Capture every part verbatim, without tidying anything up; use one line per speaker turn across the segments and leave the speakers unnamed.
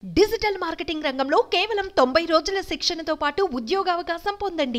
Digital marketing రంగంలో కేవలం తొంభై రోజుల శిక్షణతో పాటు ఉద్యోగావకాశం పొందండి.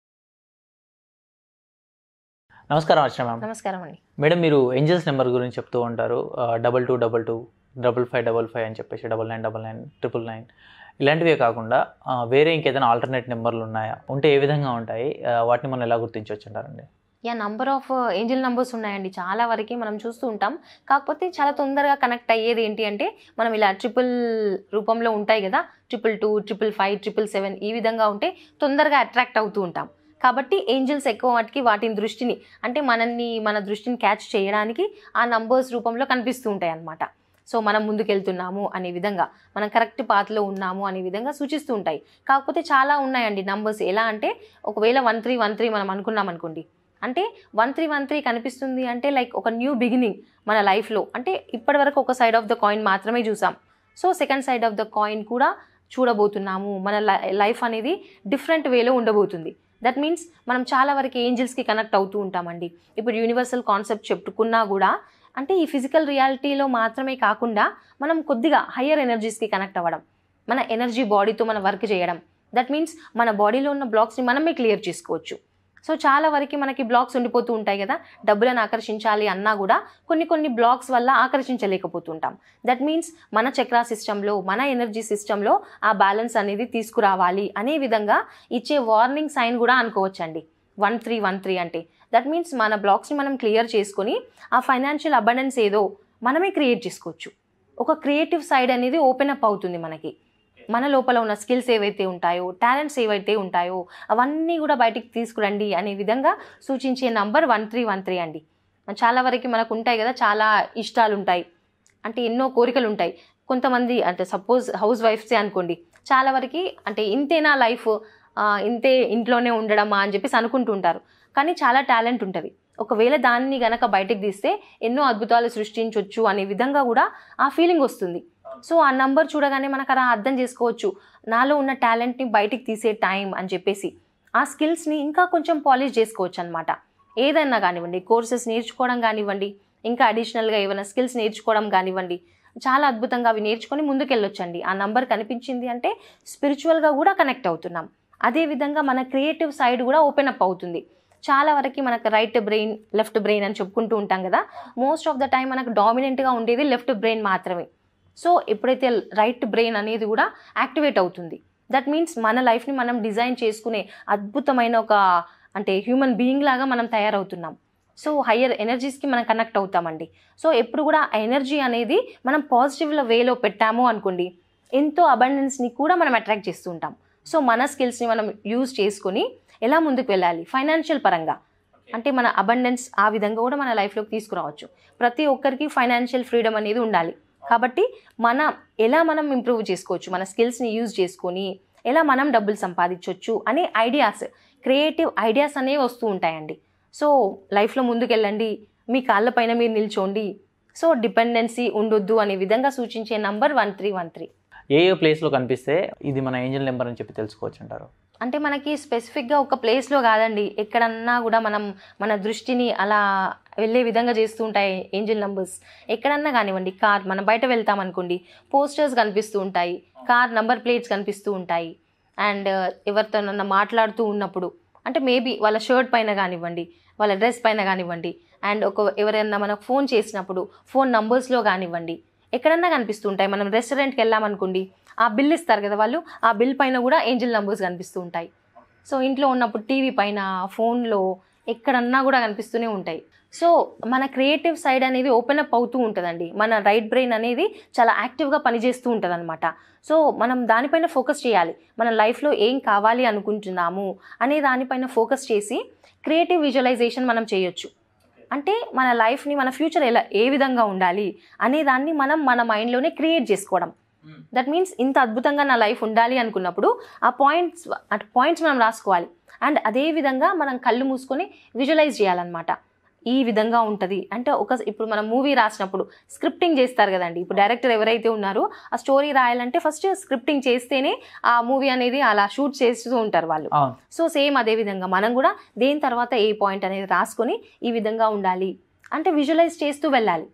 నమస్కారం అర్చన మ్యామ్.
నమస్కారం అండి
మేడం, మీరు ఏంజల్స్ నెంబర్ గురించి చెప్తూ ఉంటారు. Double two double two double five double five అని చెప్పేసి double nine double nine triple nine ఇలాంటివే కాకుండా వేరే ఇంకేదైనా ఆల్టర్నేట్ నెంబర్లు ఉన్నాయా? ఉంటే ఏ విధంగా ఉంటాయి? వాటిని మనం ఎలా గుర్తించవచ్చు అంటారండి?
Yeah number of angel numbers ఉన్నాయండి. చాలా వరకు మనం చూస్తూ ఉంటాం. కాకపోతే చాలా తొందరగా కనెక్ట్ అయ్యేది ఏంటి అంటే మనం ఇలా ట్రిపుల్ రూపంలో ఉంటాయి కదా, triple two triple five triple seven ఈ విధంగా ఉంటే తొందరగా అట్రాక్ట్ అవుతూ ఉంటాం. కాబట్టి ఏంజల్స్ ఎక్కువ వాటికి వాటిని దృష్టిని అంటే మనల్ని మన దృష్టిని క్యాచ్ చేయడానికి ఆ నంబర్స్ రూపంలో కనిపిస్తూ ఉంటాయి అన్నమాట. సో మనం ముందుకెళ్తున్నాము అనే విధంగా, మనం కరెక్ట్ పాత్లో ఉన్నాము అనే విధంగా సూచిస్తూ ఉంటాయి. కాకపోతే చాలా ఉన్నాయండి నంబర్స్. ఎలా అంటే ఒకవేళ వన్ త్రీ వన్ త్రీ మనం అనుకున్నాం అనుకోండి, అంటే వన్ త్రీ వన్ త్రీ కనిపిస్తుంది అంటే లైక్ ఒక న్యూ బిగినింగ్ మన లైఫ్లో. అంటే ఇప్పటి వరకు ఒక సైడ్ ఆఫ్ ద కాయిన్ మాత్రమే చూసాం. So second side of the coin కూడా చూడబోతున్నాము. మన లైఫ్ అనేది డిఫరెంట్ వేలో ఉండబోతుంది. దట్ మీన్స్ మనం చాలా వరకు ఏంజల్స్కి కనెక్ట్ అవుతూ ఉంటామండి. ఇప్పుడు యూనివర్సల్ కాన్సెప్ట్ చెప్పుకున్నా కూడా అంటే ఈ ఫిజికల్ రియాలిటీలో మాత్రమే కాకుండా మనం కొద్దిగా హయ్యర్ ఎనర్జీస్కి కనెక్ట్ అవ్వడం, మన ఎనర్జీ బాడీతో మనం వర్క్ చేయడం. దట్ మీన్స్ మన బాడీలో ఉన్న బ్లాక్స్ని మనమే క్లియర్ చేసుకోవచ్చు. సో చాలా వరకు మనకి బ్లాక్స్ ఉండిపోతూ ఉంటాయి కదా, డబ్బులను ఆకర్షించాలి అన్నా కూడా కొన్ని కొన్ని బ్లాక్స్ వల్ల ఆకర్షించలేకపోతుంటాం. దట్ మీన్స్ మన చక్రా సిస్టంలో, మన ఎనర్జీ సిస్టంలో ఆ బ్యాలెన్స్ అనేది తీసుకురావాలి అనే విధంగా ఇచ్చే వార్నింగ్ సైన్ కూడా అనుకోవచ్చండి వన్ త్రీ వన్ త్రీ అంటే. దట్ మీన్స్ మన బ్లాక్స్ని మనం క్లియర్ చేసుకొని ఆ ఫైనాన్షియల్ అబండెన్స్ ఏదో మనమే క్రియేట్ చేసుకోవచ్చు. ఒక క్రియేటివ్ సైడ్ అనేది ఓపెన్ అప్ అవుతుంది మనకి. మన లోపల ఉన్న స్కిల్స్ ఏవైతే ఉంటాయో, టాలెంట్స్ ఏవైతే ఉంటాయో అవన్నీ కూడా బయటికి తీసుకురండి అనే విధంగా సూచించే number one three one three అండి. చాలా వరకు మనకు ఉంటాయి కదా, చాలా ఇష్టాలు ఉంటాయి, అంటే ఎన్నో కోరికలు ఉంటాయి. కొంతమంది అంటే సపోజ్ హౌస్ వైఫ్సే అనుకోండి, చాలా వరకు అంటే ఇంతేనా లైఫ్, ఇంతే ఇంట్లోనే ఉండడమా అని చెప్పేసి అనుకుంటుంటారు. కానీ చాలా టాలెంట్ ఉంటుంది. ఒకవేళ దాన్ని గనక బయటకు తీస్తే ఎన్నో అద్భుతాలు సృష్టించవచ్చు అనే విధంగా కూడా ఆ ఫీలింగ్ వస్తుంది. సో ఆ నంబర్ చూడగానే మనకు అలా అర్థం చేసుకోవచ్చు, నాలో ఉన్న టాలెంట్ని బయటికి తీసే టైం అని చెప్పేసి. ఆ స్కిల్స్ని ఇంకా కొంచెం పాలిష్ చేసుకోవచ్చు అనమాట. ఏదైనా కానివ్వండి, కోర్సెస్ నేర్చుకోవడం కానివ్వండి, ఇంకా అడిషనల్గా ఏమైనా స్కిల్స్ నేర్చుకోవడం కానివ్వండి, చాలా అద్భుతంగా అవి నేర్చుకొని ముందుకెళ్ళొచ్చండి. ఆ నంబర్ కనిపించింది అంటే స్పిరిచువల్గా కూడా కనెక్ట్ అవుతున్నాం. అదేవిధంగా మన క్రియేటివ్ సైడ్ కూడా ఓపెన్ అప్ అవుతుంది. చాలా వరకు మనకు రైట్ బ్రెయిన్, లెఫ్ట్ బ్రెయిన్ అని చెప్పుకుంటూ ఉంటాం కదా. మోస్ట్ ఆఫ్ ద టైం మనకు డామినెంట్గా ఉండేది లెఫ్ట్ బ్రెయిన్ మాత్రమే. సో ఎప్పుడైతే రైట్ బ్రెయిన్ అనేది కూడా యాక్టివేట్ అవుతుంది, దట్ మీన్స్ మన లైఫ్ని మనం డిజైన్ చేసుకునే అద్భుతమైన ఒక అంటే హ్యూమన్ బీయింగ్ లాగా మనం తయారవుతున్నాం. సో హయ్యర్ ఎనర్జీస్కి మనం కనెక్ట్ అవుతామండి. సో ఎప్పుడు కూడా ఆ ఎనర్జీ అనేది మనం పాజిటివ్ వేలో పెట్టాము అనుకోండి, ఎంతో అబండెన్స్ని కూడా మనం అట్రాక్ట్ చేస్తూ ఉంటాం. సో మన స్కిల్స్ని మనం యూజ్ చేసుకొని ఎలా ముందుకు వెళ్ళాలి ఫైనాన్షియల్ పరంగా, అంటే మన అబండెన్స్ ఆ విధంగా కూడా మన లైఫ్లోకి తీసుకురావచ్చు. ప్రతి ఒక్కరికి ఫైనాన్షియల్ ఫ్రీడమ్ అనేది ఉండాలి. కాబట్టి మన ఎలా మనం ఇంప్రూవ్ చేసుకోవచ్చు, మన స్కిల్స్ని యూజ్ చేసుకొని ఎలా మనం డబ్బులు సంపాదించవచ్చు అనే ఐడియాస్, క్రియేటివ్ ఐడియాస్ అనేవి వస్తూ ఉంటాయండి. సో లైఫ్లో ముందుకెళ్ళండి, మీ కాళ్ళపైన మీరు నిల్చోండి, సో డిపెండెన్సీ ఉండొద్దు అనే విధంగా సూచించే number one three one three.
ఏ ఏ ప్లేస్లో కనిపిస్తే ఇది మన ఏంజల్ నెంబర్ అని చెప్పి తెలుసుకోవచ్చు అంటారు?
అంటే మనకి స్పెసిఫిక్గా ఒక ప్లేస్లో కాదండి, ఎక్కడన్నా కూడా మనం మన దృష్టిని అలా వెళ్ళే విధంగా చేస్తూ ఉంటాయి ఏంజల్ నంబర్స్. ఎక్కడన్నా కానివ్వండి, కార్ మనం బయట వెళ్తాం అనుకోండి, పోస్టర్స్ కనిపిస్తూ ఉంటాయి, కార్ నంబర్ ప్లేట్స్ కనిపిస్తూ ఉంటాయి. అండ్ ఎవరితోనన్నా మాట్లాడుతూ ఉన్నప్పుడు అంటే మేబీ వాళ్ళ షర్ట్ పైన కానివ్వండి, వాళ్ళ డ్రెస్ పైన కానివ్వండి, అండ్ ఒక ఎవరైనా మనకు ఫోన్ చేసినప్పుడు ఫోన్ నంబర్స్లో కానివ్వండి, ఎక్కడన్నా కనిపిస్తూ ఉంటాయి. మనం రెస్టారెంట్కి వెళ్ళామనుకోండి, ఆ బిల్ ఇస్తారు కదా వాళ్ళు, ఆ బిల్ పైన కూడా ఏంజల్ నంబర్స్ కనిపిస్తూ ఉంటాయి. సో ఇంట్లో ఉన్నప్పుడు టీవీ పైన, ఫోన్లో ఎక్కడన్నా కూడా కనిపిస్తూనే ఉంటాయి. సో మన క్రియేటివ్ సైడ్ అనేది ఓపెన్ అప్ అవుతూ ఉంటుందండి. మన రైట్ బ్రెయిన్ అనేది చాలా యాక్టివ్గా పనిచేస్తూ ఉంటుంది అనమాట. సో మనం దానిపైన ఫోకస్ చేయాలి. మన లైఫ్లో ఏం కావాలి అనుకుంటున్నాము అనే దానిపైన ఫోకస్ చేసి క్రియేటివ్ విజువలైజేషన్ మనం చేయొచ్చు. అంటే మన లైఫ్ని, మన ఫ్యూచర్ ఎలా ఏ విధంగా ఉండాలి అనే దాన్ని మనం మన మైండ్లోనే క్రియేట్ చేసుకోవడం. దట్ మీన్స్ ఇంత అద్భుతంగా నా లైఫ్ ఉండాలి అనుకున్నప్పుడు ఆ పాయింట్స్ అంటే పాయింట్స్ మనం రాసుకోవాలి. అండ్ అదే విధంగా మనం కళ్ళు మూసుకొని విజువలైజ్ చేయాలన్నమాట. ఈ విధంగా ఉంటుంది అంటే ఒక ఇప్పుడు మనం మూవీ రాసినప్పుడు స్క్రిప్టింగ్ చేస్తారు కదండి. ఇప్పుడు డైరెక్టర్ ఎవరైతే ఉన్నారో ఆ స్టోరీ రాయాలంటే ఫస్ట్ స్క్రిప్టింగ్ చేస్తేనే ఆ మూవీ అనేది అలా షూట్ చేస్తూ ఉంటారు వాళ్ళు. సో సేమ్ అదే విధంగా మనం కూడా దేని తర్వాత ఏ పాయింట్ అనేది రాసుకొని ఈ విధంగా ఉండాలి అంటే విజువలైజ్ చేస్తూ వెళ్ళాలి.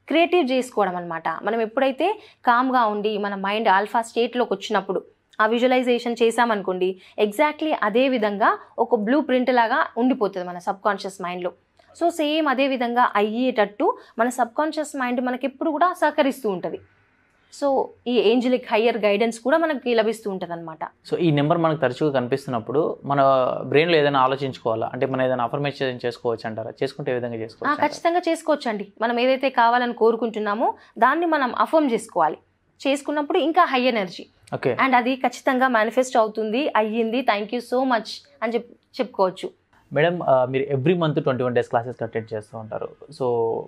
క్రియేటివ్ చేసుకోవడం అనమాట. మనం ఎప్పుడైతే కామ్గా ఉండి మన మైండ్ ఆల్ఫా స్టేట్లోకి వచ్చినప్పుడు ఆ విజువలైజేషన్ చేసామనుకోండి, ఎగ్జాక్ట్లీ అదే విధంగా ఒక బ్లూ ప్రింట్ లాగా ఉండిపోతుంది మన సబ్ కాన్షియస్ మైండ్లో. సో సేమ్ అదే విధంగా అయ్యేటట్టు మన సబ్ కాన్షియస్ మైండ్ మనకి ఎప్పుడు కూడా సహకరిస్తూ ఉంటుంది. సో ఈ ఏంజలిక్ హయ్యర్ గైడెన్స్ కూడా మనకి లభిస్తూ ఉంటుంది అనమాట.
సో ఈ నెంబర్ మనకు తరచుగా కనిపిస్తున్నప్పుడు మన బ్రెయిన్లో ఏదైనా ఆలోచించుకోవాలా అంటే మనం ఏదైనా అఫర్మేషన్ చేసుకోవచ్చు అంటారా? చేసుకుంటే ఏ విధంగా చేసుకోవచ్చు?
ఖచ్చితంగా చేసుకోవచ్చు అండి. మనం ఏదైతే కావాలని కోరుకుంటున్నామో దాన్ని మనం అఫర్మ్ చేసుకోవాలి. చేసుకున్నప్పుడు ఇంకా హై ఎనర్జీ
ఓకే
అండ్ అది ఖచ్చితంగా మేనిఫెస్ట్ అవుతుంది, అయ్యింది, థ్యాంక్ యూ సో మచ్ అని చెప్ చెప్పుకోవచ్చు.
మేడం మీరు every month twenty one days classes attend చేస్తూ ఉంటారు. సో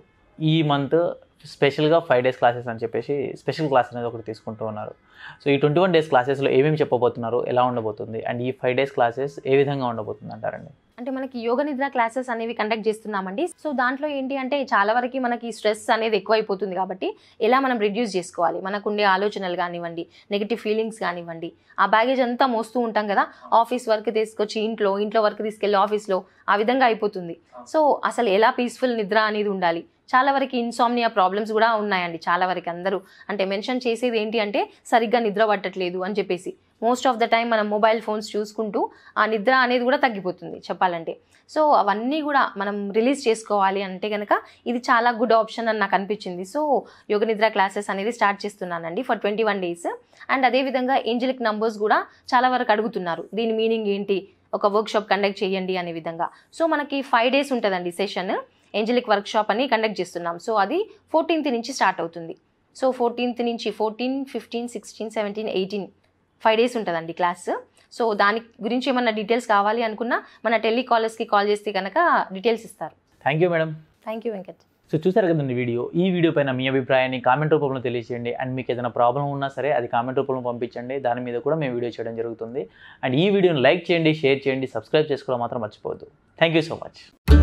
ఈ మంత్ స్పెషల్గా ఫైవ్ డేస్ క్లాసెస్ అని చెప్పేసి స్పెషల్ క్లాస్ అనేది ఒకటి తీసుకుంటూ ఉన్నారు. సో ఈ ట్వంటీ వన్ డేస్ క్లాసెస్లో ఏమేమి చెప్పబోతున్నారు, ఎలా ఉండబోతుంది, అండ్ ఈ ఫైవ్ డేస్ క్లాసెస్ ఏ విధంగా ఉండబోతుంది అంటారండి?
అంటే మనకి యోగ నిద్ర క్లాసెస్ అనేవి కండక్ట్ చేస్తున్నామండి. సో దాంట్లో ఏంటి అంటే చాలా వరకు మనకి స్ట్రెస్ అనేది ఎక్కువైపోతుంది కాబట్టి ఎలా మనం రిడ్యూస్ చేసుకోవాలి, మనకుండే ఆలోచనలు కానివ్వండి, నెగిటివ్ ఫీలింగ్స్ కానివ్వండి, ఆ బ్యాగేజ్ అంతా మోస్తూ ఉంటాం కదా, ఆఫీస్ వర్క్ తీసుకొచ్చి ఇంట్లో, ఇంట్లో వర్క్ తీసుకెళ్ళి ఆఫీస్లో, ఆ విధంగా అయిపోతుంది. సో అసలు ఎలా పీస్ఫుల్ నిద్ర అనేది ఉండాలి. చాలా వరకు ఇన్సామ్నియా ప్రాబ్లమ్స్ కూడా ఉన్నాయండి. చాలా వరకు అందరూ అంటే మెన్షన్ చేసేది ఏంటి అంటే సరిగ్గా నిద్ర పట్టట్లేదు అని చెప్పేసి. మోస్ట్ ఆఫ్ ద టైం మనం మొబైల్ ఫోన్స్ చూసుకుంటూ ఆ నిద్ర అనేది కూడా తగ్గిపోతుంది చెప్పాలంటే. సో అవన్నీ కూడా మనం రిలీజ్ చేసుకోవాలి అంటే కనుక ఇది చాలా గుడ్ ఆప్షన్ అని నాకు అనిపించింది. సో యోగ నిద్ర క్లాసెస్ అనేది స్టార్ట్ చేస్తున్నానండి for twenty one days. And అదేవిధంగా ఏంజలిక్ నంబర్స్ కూడా చాలా వరకు అడుగుతున్నారు, దీని మీనింగ్ ఏంటి, ఒక వర్క్షాప్ కండక్ట్ చేయండి అనే విధంగా. సో మనకి ఫైవ్ డేస్ ఉంటుందండి సెషన్, ఏంజలిక్ వర్క్షాప్ అని కండక్ట్ చేస్తున్నాం. సో అది ఫోర్టీన్త్ నుంచి స్టార్ట్ అవుతుంది. సో ఫోర్టీన్త్ నుంచి fourteen fifteen sixteen seventeen eighteen five days ఉంటుందండి క్లాస్. సో దాని గురించి ఏమన్నా డీటెయిల్స్ కావాలి అనుకున్నా మన టెలికాలర్స్కి కాల్ చేస్తే కనుక డీటెయిల్స్ ఇస్తారు.
Thank you madam.
Thank you Venkat.
So చూసారు కదండి వీడియో. ఈ వీడియో పైన మీ అభిప్రాయాన్ని కామెంట్ రూపంలో తెలియజేయండి. అండ్ మీకు ఏదైనా ప్రాబ్లం ఉన్నా సరే అది కామెంట్ రూపంలో పంపించండి, దాని మీద కూడా మేము వీడియో చేయడం జరుగుతుంది. అండ్ ఈ వీడియోని లైక్ చేయండి, షేర్ చేయండి, సబ్స్క్రైబ్ చేసుకోవడం మాత్రం మర్చిపోవద్దు. Thank you so much.